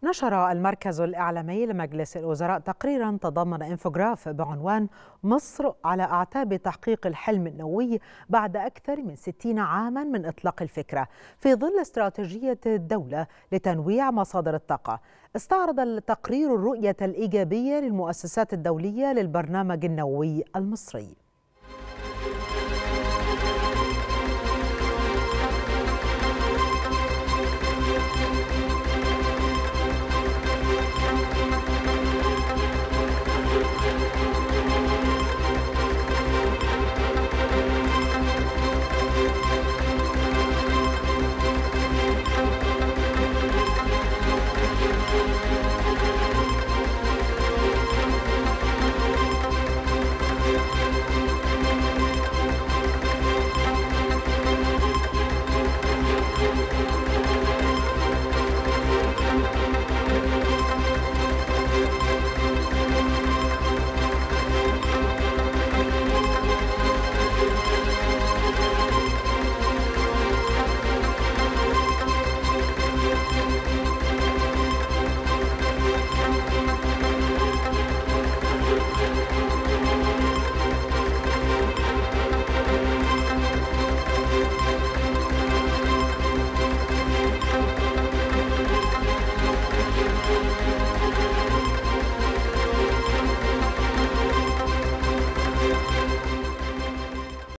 نشر المركز الإعلامي لمجلس الوزراء تقريرا تضمن انفوجراف بعنوان مصر على أعتاب تحقيق الحلم النووي بعد أكثر من 60 عاما من إطلاق الفكرة في ظل استراتيجية الدولة لتنويع مصادر الطاقة. استعرض التقرير الرؤية الإيجابية للمؤسسات الدولية للبرنامج النووي المصري.